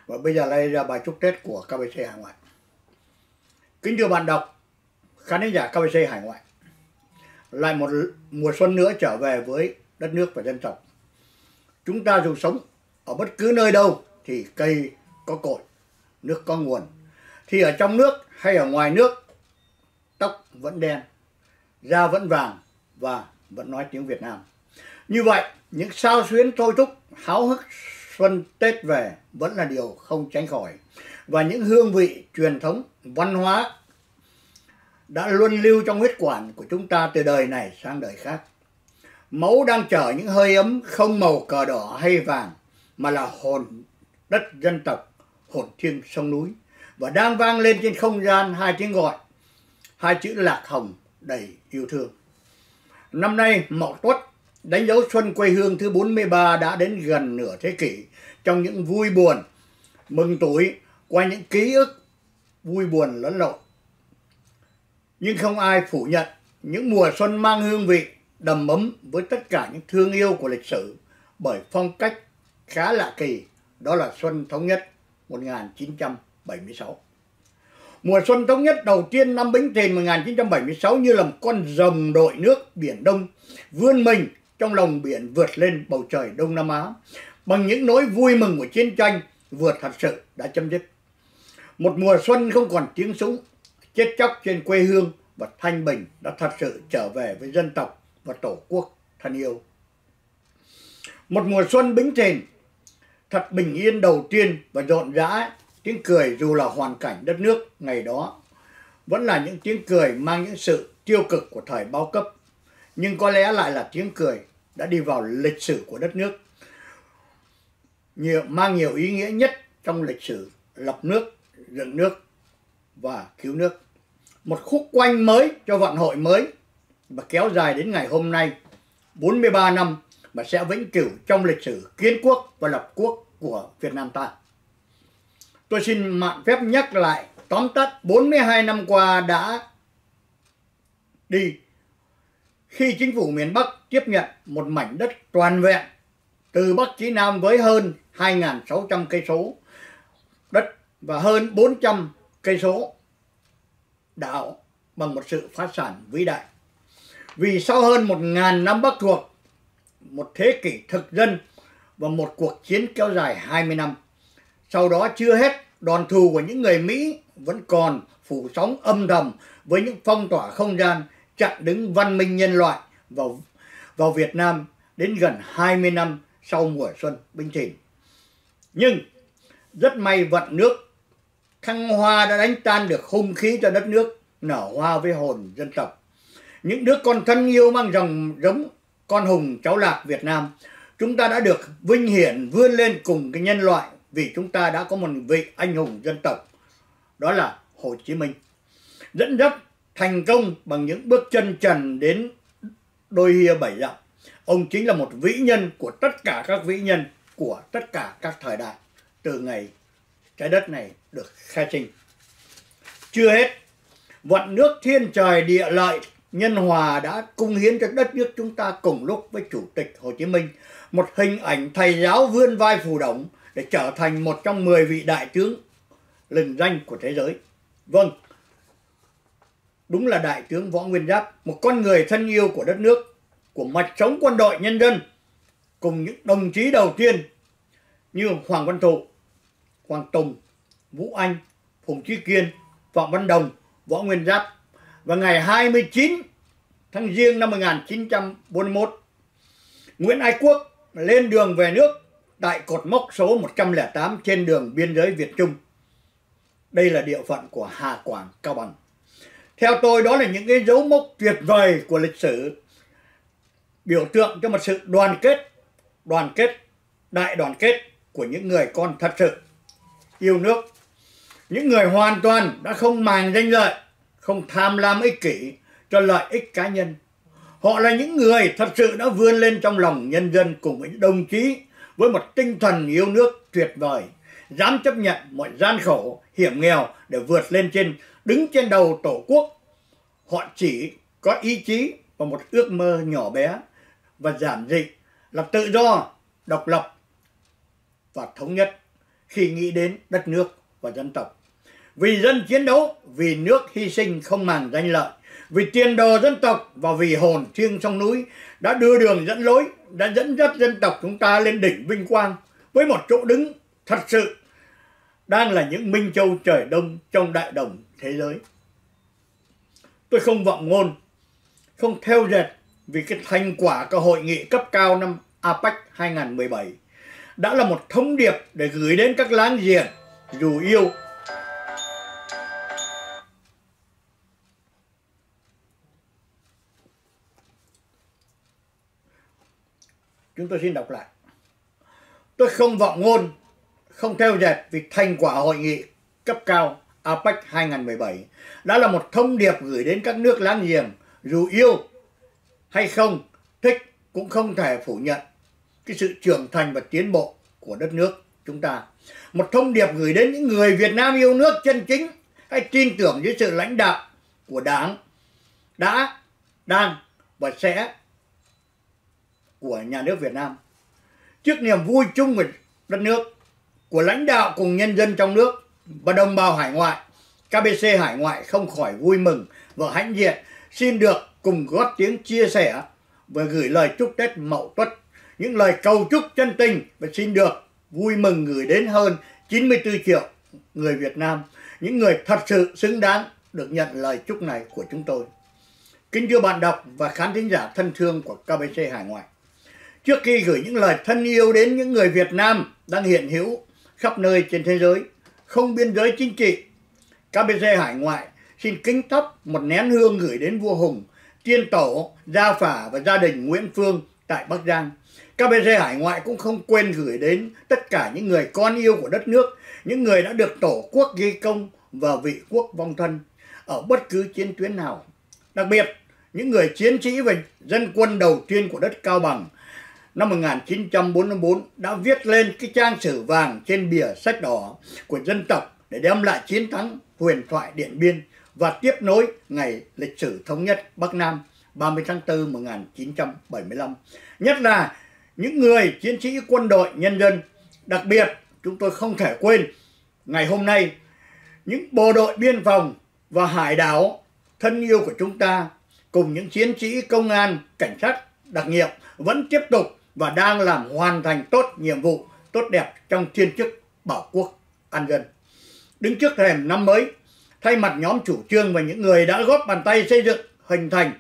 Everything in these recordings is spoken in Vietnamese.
Và bây giờ đây là bài chúc Tết của KBC Hải Ngoại. Kính thưa bạn đọc, khán thính giả KBC Hải Ngoại, lại một mùa xuân nữa trở về với đất nước và dân tộc. Chúng ta dù sống ở bất cứ nơi đâu thì cây có cội, nước có nguồn. Thì ở trong nước hay ở ngoài nước, tóc vẫn đen, da vẫn vàng và vẫn nói tiếng Việt Nam. Như vậy, những sao xuyến thôi thúc, háo hức xuân Tết về vẫn là điều không tránh khỏi. Và những hương vị, truyền thống, văn hóa đã luân lưu trong huyết quản của chúng ta từ đời này sang đời khác. Máu đang chở những hơi ấm không màu cờ đỏ hay vàng, mà là hồn đất dân tộc, hồn thiêng sông núi. Và đang vang lên trên không gian hai tiếng gọi, hai chữ lạc hồng đầy yêu thương. Năm nay Mậu Tuất đánh dấu xuân quê hương thứ 43 đã đến gần nửa thế kỷ, trong những vui buồn, mừng tuổi qua những ký ức vui buồn lẫn lộn. Nhưng không ai phủ nhận những mùa xuân mang hương vị đầm ấm với tất cả những thương yêu của lịch sử, bởi phong cách khá lạ kỳ, đó là xuân thống nhất 1976. Mùa xuân thống nhất đầu tiên năm Bính Thìn 1976 như là một con rồng đội nước Biển Đông vươn mình trong lòng biển, vượt lên bầu trời Đông Nam Á bằng những nỗi vui mừng của chiến tranh vừa thật sự đã chấm dứt. Một mùa xuân không còn tiếng súng chết chóc trên quê hương, và thanh bình đã thật sự trở về với dân tộc và tổ quốc thân yêu. Một mùa xuân Bính Thìn thật bình yên đầu tiên và rộn rã tiếng cười, dù là hoàn cảnh đất nước ngày đó vẫn là những tiếng cười mang những sự tiêu cực của thời bao cấp, nhưng có lẽ lại là tiếng cười đã đi vào lịch sử của đất nước, mang nhiều ý nghĩa nhất trong lịch sử lập nước, dựng nước và cứu nước. Một khúc quanh mới cho vận hội mới và kéo dài đến ngày hôm nay 43 năm, và sẽ vĩnh cửu trong lịch sử kiến quốc và lập quốc của Việt Nam ta. Tôi xin mạn phép nhắc lại tóm tắt 42 năm qua đã đi, khi chính phủ miền Bắc tiếp nhận một mảnh đất toàn vẹn từ Bắc chí Nam với hơn 2.600 cây số đất và hơn 400 cây số đảo bằng một sự phá sản vĩ đại. Vì sau hơn 1.000 năm Bắc thuộc, một thế kỷ thực dân và một cuộc chiến kéo dài 20 năm, sau đó chưa hết, đòn thù của những người Mỹ vẫn còn phủ sóng âm thầm với những phong tỏa không gian, chặn đứng văn minh nhân loại vào Việt Nam đến gần 20 năm sau mùa xuân Bính Thìn. Nhưng rất may vận nước Thăng Hoa đã đánh tan được hung khí cho đất nước nở hoa với hồn dân tộc. Những đứa con thân yêu mang dòng giống con hùng cháu lạc Việt Nam, chúng ta đã được vinh hiển vươn lên cùng cái nhân loại, vì chúng ta đã có một vị anh hùng dân tộc, đó là Hồ Chí Minh, dẫn dắt thành công bằng những bước chân trần đến đôi hia bảy dặm. Ông chính là một vĩ nhân của tất cả các vĩ nhân của tất cả các thời đại từ ngày trái đất này được khai sinh. Chưa hết, vận nước thiên trời địa lợi nhân hòa đã cung hiến cho đất nước chúng ta cùng lúc với Chủ tịch Hồ Chí Minh một hình ảnh thầy giáo vươn vai phù đổng để trở thành một trong 10 vị đại tướng lừng danh của thế giới. Vâng, đúng là Đại tướng Võ Nguyên Giáp, một con người thân yêu của đất nước, của mạch sống quân đội nhân dân, cùng những đồng chí đầu tiên như Hoàng Văn Thụ, Hoàng Tùng, Vũ Anh, Phùng Chí Kiên, Phạm Văn Đồng, Võ Nguyên Giáp. Và ngày 29 tháng Giêng năm 1941, Nguyễn Ái Quốc lên đường về nước tại cột mốc số 108 trên đường biên giới Việt Trung. Đây là địa phận của Hà Quảng, Cao Bằng. Theo tôi, đó là những cái dấu mốc tuyệt vời của lịch sử, biểu tượng cho một sự đoàn kết, đại đoàn kết của những người con thật sự yêu nước. Những người hoàn toàn đã không màng danh lợi, không tham lam ích kỷ cho lợi ích cá nhân. Họ là những người thật sự đã vươn lên trong lòng nhân dân cùng với những đồng chí với một tinh thần yêu nước tuyệt vời, dám chấp nhận mọi gian khổ, hiểm nghèo để vượt lên đứng trên đầu Tổ quốc. Họ chỉ có ý chí và một ước mơ nhỏ bé và giản dị là tự do, độc lập và thống nhất. khi nghĩ đến đất nước và dân tộc. Vì dân chiến đấu, vì nước hy sinh không màng danh lợi, vì tiền đồ dân tộc và vì hồn thiêng sông núi đã đưa đường dẫn lối, đã dẫn dắt dân tộc chúng ta lên đỉnh vinh quang với một chỗ đứng thật sự đang là những minh châu trời đông trong đại đồng thế giới. Tôi không vọng ngôn, không theo dệt vì cái thành quả của hội nghị cấp cao năm APEC 2017 đã là một thông điệp để gửi đến các láng giềng dù yêu. Chúng tôi xin đọc lại. Tôi không vọng ngôn, không theo dệt vì thành quả hội nghị cấp cao APEC 2017 đã là một thông điệp gửi đến các nước láng giềng dù yêu hay không thích cũng không thể phủ nhận cái sự trưởng thành và tiến bộ của đất nước chúng ta. Một thông điệp gửi đến những người Việt Nam yêu nước chân chính hay tin tưởng dưới sự lãnh đạo của Đảng đã, đang và sẽ của nhà nước Việt Nam. Trước niềm vui chung của đất nước, của lãnh đạo cùng nhân dân trong nước và đồng bào hải ngoại, KBC Hải Ngoại không khỏi vui mừng và hãnh diện xin được cùng góp tiếng chia sẻ và gửi lời chúc Tết Mậu Tuất, những lời cầu chúc chân tình và xin được vui mừng gửi đến hơn 94 triệu người Việt Nam, những người thật sự xứng đáng được nhận lời chúc này của chúng tôi. Kính thưa bạn đọc và khán thính giả thân thương của KBC Hải Ngoại, trước khi gửi những lời thân yêu đến những người Việt Nam đang hiện hữu khắp nơi trên thế giới, không biên giới chính trị, KBC Hải Ngoại xin kính thắp một nén hương gửi đến vua Hùng, tiên tổ, gia phả và gia đình Nguyễn Phương tại Bắc Giang. KBC Hải Ngoại cũng không quên gửi đến tất cả những người con yêu của đất nước, những người đã được Tổ quốc ghi công và vị quốc vong thân ở bất cứ chiến tuyến nào. Đặc biệt, những người chiến sĩ và dân quân đầu tiên của đất Cao Bằng năm 1944 đã viết lên cái trang sử vàng trên bìa sách đỏ của dân tộc để đem lại chiến thắng huyền thoại Điện Biên và tiếp nối ngày lịch sử thống nhất Bắc Nam 30 tháng 4 1975. Nhất là những người chiến sĩ quân đội nhân dân. Đặc biệt, chúng tôi không thể quên ngày hôm nay những bộ đội biên phòng và hải đảo thân yêu của chúng ta cùng những chiến sĩ công an, cảnh sát đặc nhiệm vẫn tiếp tục và đang làm hoàn thành tốt nhiệm vụ tốt đẹp trong thiên chức bảo quốc an dân. Đứng trước thềm năm mới, thay mặt nhóm chủ trương và những người đã góp bàn tay xây dựng hình thành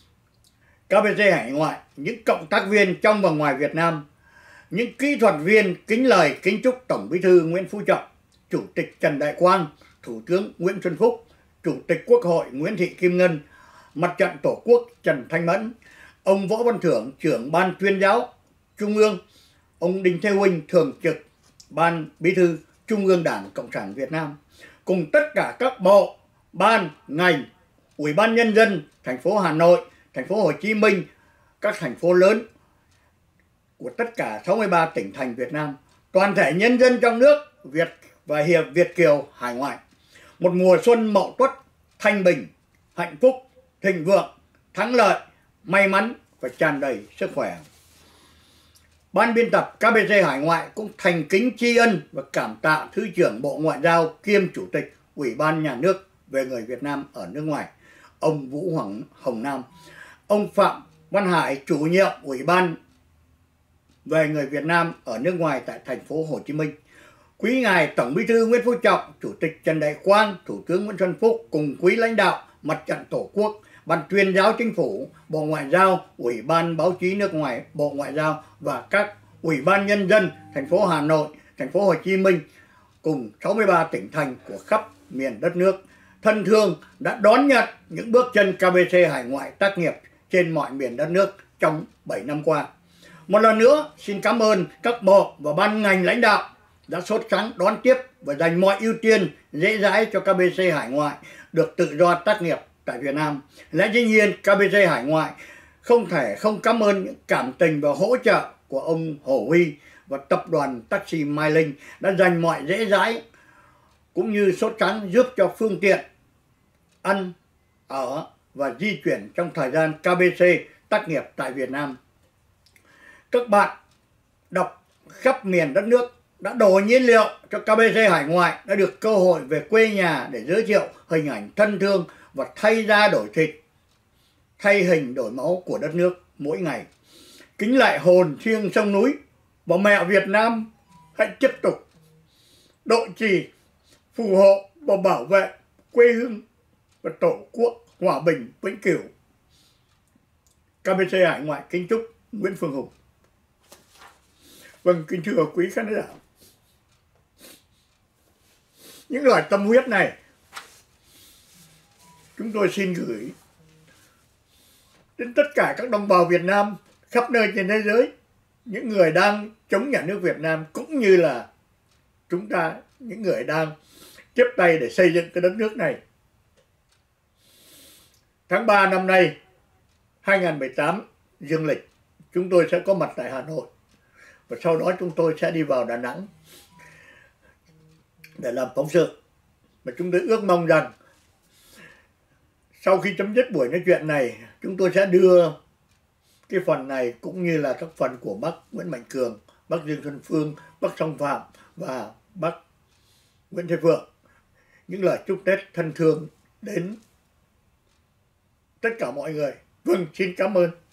KBC Hải Ngoại, những cộng tác viên trong và ngoài Việt Nam, những kỹ thuật viên kính lời kính chúc Tổng Bí thư Nguyễn Phú Trọng, Chủ tịch Trần Đại Quang, Thủ tướng Nguyễn Xuân Phúc, Chủ tịch Quốc hội Nguyễn Thị Kim Ngân, Mặt trận Tổ quốc Trần Thanh Mẫn, ông Võ Văn Thưởng, trưởng Ban Tuyên giáo Trung ương, ông Đinh Thế Huynh, Thường trực Ban Bí thư Trung ương Đảng Cộng sản Việt Nam, cùng tất cả các bộ, ban, ngành, Ủy ban Nhân dân thành phố Hà Nội, thành phố Hồ Chí Minh, các thành phố lớn của tất cả 63 tỉnh thành Việt Nam, toàn thể nhân dân trong nước Việt và hiệp Việt kiều hải ngoại. Một mùa xuân Mậu Tuất thanh bình, hạnh phúc, thịnh vượng, thắng lợi, may mắn và tràn đầy sức khỏe. Ban biên tập KBC Hải Ngoại cũng thành kính tri ân và cảm tạ Thứ trưởng Bộ Ngoại giao kiêm Chủ tịch Ủy ban Nhà nước về người Việt Nam ở nước ngoài, ông Vũ Hồng Nam, ông Phạm Văn Hải, chủ nhiệm Ủy ban về người Việt Nam ở nước ngoài tại thành phố Hồ Chí Minh, quý ngài Tổng Bí thư Nguyễn Phú Trọng, Chủ tịch Trần Đại Quang, Thủ tướng Nguyễn Xuân Phúc cùng quý lãnh đạo Mặt trận Tổ quốc, Ban Tuyên giáo Chính phủ, Bộ Ngoại giao, Ủy ban Báo chí nước ngoài, Bộ Ngoại giao và các Ủy ban Nhân dân thành phố Hà Nội, thành phố Hồ Chí Minh cùng 63 tỉnh thành của khắp miền đất nước thân thương đã đón nhận những bước chân KBC Hải Ngoại tác nghiệp trên mọi miền đất nước trong 7 năm qua. Một lần nữa, xin cảm ơn các bộ và ban ngành lãnh đạo đã sốt sắng đón tiếp và dành mọi ưu tiên dễ dãi cho KBC Hải Ngoại được tự do tác nghiệp tại Việt Nam. Lẽ dĩ nhiên, KBC Hải Ngoại không thể không cảm ơn những cảm tình và hỗ trợ của ông Hồ Huy và tập đoàn Taxi Mai Linh đã dành mọi dễ dãi cũng như sốt sắng giúp cho phương tiện ăn, ở và di chuyển trong thời gian KBC tác nghiệp tại Việt Nam. Các bạn đọc khắp miền đất nước đã đổ nhiên liệu cho KBC Hải Ngoại đã được cơ hội về quê nhà để giới thiệu hình ảnh thân thương và thay da đổi thịt, thay hình đổi máu của đất nước mỗi ngày. Kính lại hồn thiêng sông núi và mẹ Việt Nam hãy tiếp tục độ trì, phù hộ và bảo vệ quê hương và tổ quốc hòa bình vĩnh cửu. KBC Hải Ngoại kính chúc Nguyễn Phương Hùng. Vâng, kính thưa quý khán giả, những lời tâm huyết này chúng tôi xin gửi đến tất cả các đồng bào Việt Nam khắp nơi trên thế giới, những người đang chống nhà nước Việt Nam cũng như là chúng ta, những người đang tiếp tay để xây dựng cái đất nước này. Tháng 3 năm nay 2018 dương lịch, chúng tôi sẽ có mặt tại Hà Nội và sau đó chúng tôi sẽ đi vào Đà Nẵng để làm phóng sự. Và chúng tôi ước mong rằng sau khi chấm dứt buổi nói chuyện này, chúng tôi sẽ đưa cái phần này cũng như là các phần của bác Nguyễn Mạnh Cường, bác Dương Xuân Phương, bác Song Phạm và bác Nguyễn Thế Phượng, những lời chúc Tết thân thương đến tất cả mọi người. Vâng, xin cảm ơn.